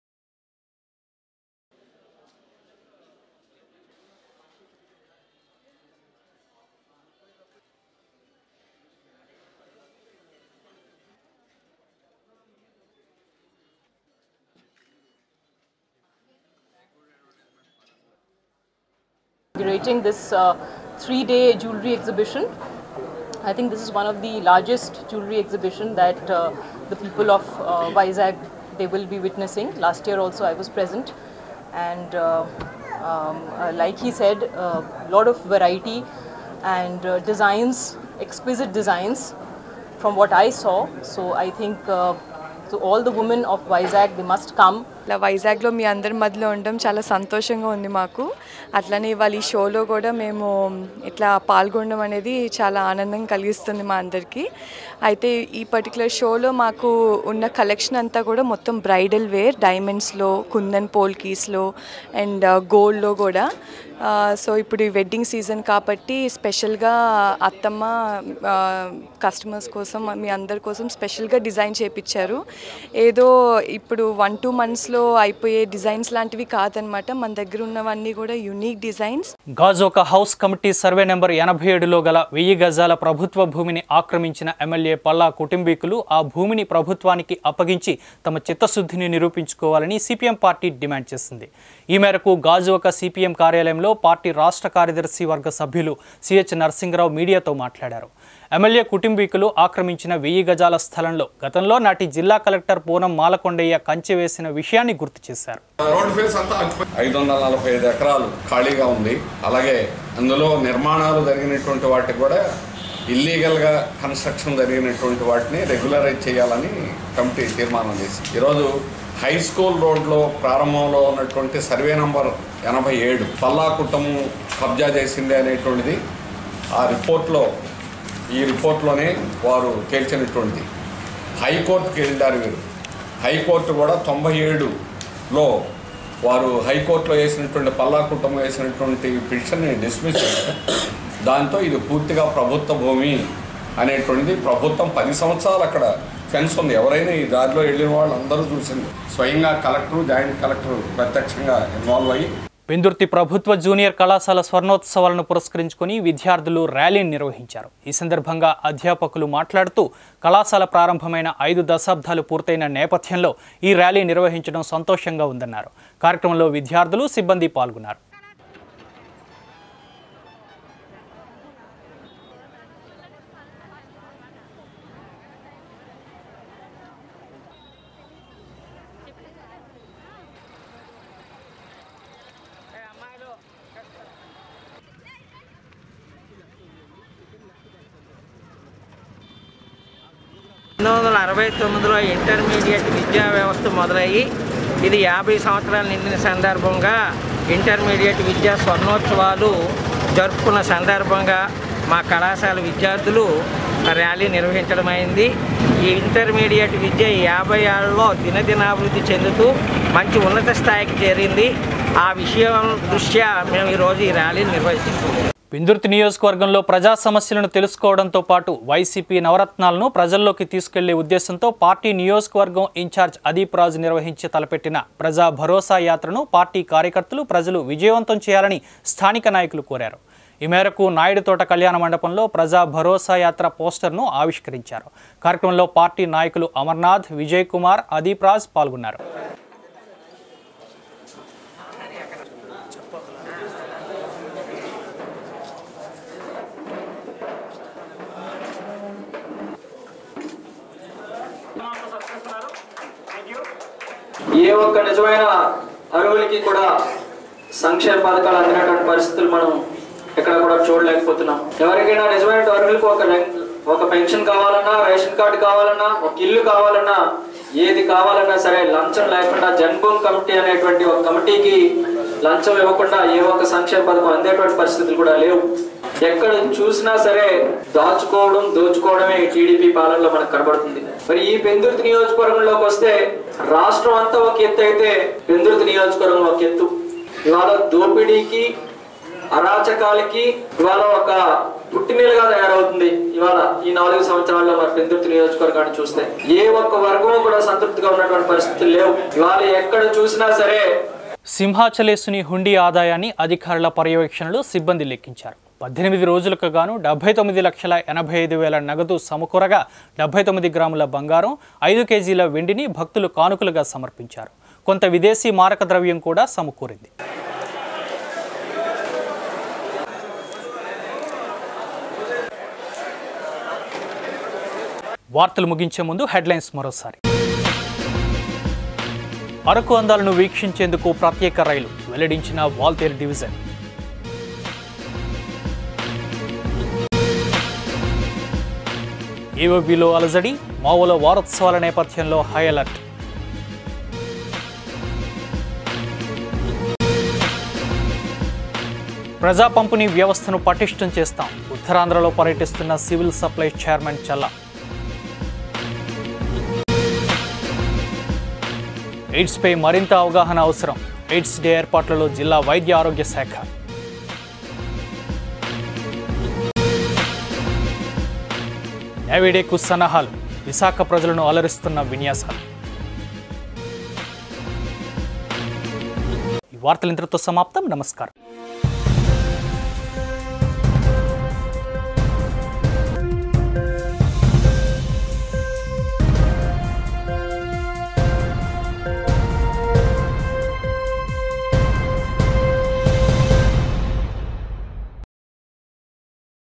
Curating this 3-day jewelry exhibition. I think this is one of the largest jewelry exhibition that the people of Vizag they will be witnessing. Last year also I was present, and like he said, a lot of variety and designs, exquisite designs from what I saw. So I think so all the women of Vizag they must come. ఇలా వైజాగ్లో మీ అందరి మధ్యలో ఉండడం చాలా సంతోషంగా ఉంది మాకు. అట్లనే ఇవాళ ఈ షోలో కూడా మేము ఇట్లా పాల్గొనడం అనేది చాలా ఆనందం కలిగిస్తుంది మా అందరికీ. అయితే ఈ పర్టికులర్ షోలో మాకు ఉన్న కలెక్షన్ అంతా కూడా మొత్తం బ్రైడల్ వేర్, డైమండ్స్లో, కుందన్ పోల్కీస్లో అండ్ గోల్డ్లో కూడా. సో ఇప్పుడు ఈ వెడ్డింగ్ సీజన్ కాబట్టి స్పెషల్గా అత్తమ్మ కస్టమర్స్ కోసం, మీ అందరి కోసం స్పెషల్గా డిజైన్ చేయించారు. ఏదో ఇప్పుడు 1-2 monthsలో అయిపోయే డిజైన్స్ లాంటివి కాదనమాట. మన దగ్గర ఉన్నవన్నీ కూడా యూనిక్ డిజైన్స్. గాజోక హౌస్ కమిటీ సర్వే నెంబర్ 87లో గల 1000 గజాల ప్రభుత్వ భూమిని ఆక్రమించిన ఎమ్మెల్యే పల్లా కుటుంబీకులు ఆ భూమిని ప్రభుత్వానికి అప్పగించి తమ చిత్తశుద్ధిని నిరూపించుకోవాలని సిపిఎం పార్టీ డిమాండ్ చేసింది. ఈ మేరకు గాజోక సిపిఎం కార్యాలయంలో పార్టీ రాష్ట్ర కార్యదర్శి వర్గ సభ్యులు సిహెచ్ నరసింగరావు మీడియాతో మాట్లాడారు. ఎమ్మెల్యే కుటుంబీకులు ఆక్రమించిన 1000 గజాల స్థలంలో గతంలో నాటి జిల్లా కలెక్టర్ పూనం మాలకొండయ్య కంచె వేసిన విషయాన్ని గుర్తు చేశారు. రోడ్ ఫేస్ అంతా 545 ఎకరాలు ఖాళీగా ఉంది. అలాగే అందులో నిర్మాణాలు జరిగినటువంటి వాటికి కూడా ఇల్లీగల్గా కన్స్ట్రక్షన్ జరిగినటువంటి వాటిని రెగ్యులరైజ్ చేయాలని కమిటీ తీర్మానం చేసింది. ఈరోజు హై స్కూల్ రోడ్లో ప్రారంభంలో ఉన్నటువంటి సర్వే నంబర్ 87 పల్లా కుటుంబం కబ్జా చేసింది అనేటువంటిది ఆ రిపోర్ట్లో, ఈ రిపోర్ట్లోనే వారు తేల్చినటువంటి. హైకోర్టుకి వెళ్ళారు వీరు. హైకోర్టు కూడా 97లో వారు హైకోర్టులో వేసినటువంటి పల్లా కుటుంబం వేసినటువంటి పిటిషన్ని డిస్మిస్ చేశారు. దాంతో ఇది పూర్తిగా ప్రభుత్వ భూమి అనేటువంటిది ప్రభుత్వం 10 సంవత్సరాలు అక్కడ ఫెన్స్ ఉంది. ఎవరైనా ఈ దారిలో వెళ్ళిన వాళ్ళు అందరూ చూసింది. స్వయంగా కలెక్టర్, జాయింట్ కలెక్టర్ ప్రత్యక్షంగా ఇన్వాల్వ్ అయ్యి. పెందుర్తి ప్రభుత్వ జూనియర్ కళాశాల స్వర్ణోత్సవాలను పురస్కరించుకొని విద్యార్థులు ర్యాలీని నిర్వహించారు. ఈ సందర్భంగా అధ్యాపకులు మాట్లాడుతూ కళాశాల ప్రారంభమైన 5 దశాబ్దాలు పూర్తయిన నేపథ్యంలో ఈ ర్యాలీ నిర్వహించడం సంతోషంగా ఉందన్నారు. కార్యక్రమంలో విద్యార్థులు, సిబ్బంది పాల్గొన్నారు. ఇంటర్మీడియట్ విద్యా వ్యవస్థ మొదలయ్యి ఇది 50 సంవత్సరాలు నిండిన సందర్భంగా ఇంటర్మీడియట్ విద్యా స్వర్ణోత్సవాలు జరుపుకున్న సందర్భంగా మా కళాశాల విద్యార్థులు ర్యాలీ నిర్వహించడం అయింది. ఈ ఇంటర్మీడియట్ విద్య 50 ఏళ్లలో దినదినాభివృద్ధి చెందుతూ మంచి ఉన్నత స్థాయికి చేరింది. ఆ విషయం దృష్ట్యా మేము ఈరోజు ఈ ర్యాలీని నిర్వహిస్తున్నాం. పెందుర్తి నియోజకవర్గంలో ప్రజా సమస్యలను తెలుసుకోవడంతో పాటు వైసీపీ నవరత్నాలను ప్రజల్లోకి తీసుకెళ్లే ఉద్దేశంతో పార్టీ నియోజకవర్గం ఇన్ఛార్జ్ అదీప్ రాజు నిర్వహించి తలపెట్టిన ప్రజా భరోసా యాత్రను పార్టీ కార్యకర్తలు, ప్రజలు విజయవంతం చేయాలని స్థానిక నాయకులు కోరారు. ఈ మేరకు నాయుడుతోట కళ్యాణ మండపంలో ప్రజా భరోసా యాత్ర పోస్టర్ను ఆవిష్కరించారు. కార్యక్రమంలో పార్టీ నాయకులు అమర్నాథ్, విజయ్ కుమార్, అదీప్ రాజ్ పాల్గొన్నారు. ఏ ఒక్క నిజమైన అర్హులకి కూడా సంక్షేమ పథకాలు అందినటువంటి పరిస్థితులు మనం ఎక్కడ కూడా చూడలేకపోతున్నాం. ఎవరికైనా నిజమైన అర్హులకు ఒక పెన్షన్ కావాలన్నా, రేషన్ కార్డు కావాలన్నా, ఒక ఇల్లు కావాలన్నా, ఏది కావాలన్నా సరే లంచం లేకుండా జన్భూమి కమిటీ అనేటువంటి ఒక కమిటీకి లంచం ఇవ్వకుండా ఏ ఒక్క సంక్షేమ పథకం అందేటువంటి పరిస్థితులు కూడా లేవు. ఎక్కడ చూసినా సరే దాచుకోవడం, దోచుకోవడమే టీడీపీ పాలనలో మనకు కనబడుతుంది. మరి ఈ పెందుర్తి నియోజకవర్గంలోకి వస్తే రాష్ట్రం అంతా ఒక ఎత్తు అయితే పెందుర్తి నియోజకవర్గం ఒక ఎత్తు. ఇవాళ దోపిడీకి, అరాచకాలకి ఇవాళ ఒక పుట్టినీళ్ళగా తయారవుతుంది. ఇవాళ ఈ 4 సంవత్సరాల్లో మరి పెందుర్తి నియోజకవర్గాన్ని చూస్తే ఏ ఒక్క వర్గము కూడా సంతృప్తిగా ఉన్నటువంటి పరిస్థితులు లేవు. ఇవాళ ఎక్కడ చూసినా సరే సింహాచలేసుని హుండీ ఆదాయాన్ని అధికారుల పర్యవేక్షణలో సిబ్బంది లెక్కించారు. 18 రోజులకు గాను 79,85,000 నగదు సమకూరగా 79 గ్రాముల బంగారం, 5 కేజీల వెండిని భక్తులు కానుకలుగా సమర్పించారు. కొంత విదేశీ మారక ద్రవ్యం కూడా సమకూరింది. వార్తలు ముగించే ముందు హెడ్లైన్స్ మరోసారి. అరకు అందాలను వీక్షించేందుకు ప్రత్యేక రైలు వెల్లడించిన వాల్తేరు డివిజన్. ఏఓబీలో అలజడి, మావోల వారోత్సవాల నేపథ్యంలో హై అలర్ట్. ప్రజా పంపిణీ వ్యవస్థను పటిష్టం చేస్తాం. ఉత్తరాంధ్రలో పర్యటిస్తున్న సివిల్ సప్లైస్ చైర్మన్ చల్లా. ఎయిడ్స్పై మరింత అవగాహన అవసరం. ఎయిడ్స్ డే ఏర్పాట్లలో జిల్లా వైద్య ఆరోగ్య శాఖ. నేవీడేకు సన్నాహాలు, విశాఖ ప్రజలను అలరిస్తున్న విన్యాసాలు. ఈ వార్తలు ఇంతటితో సమాప్తం. నమస్కారం.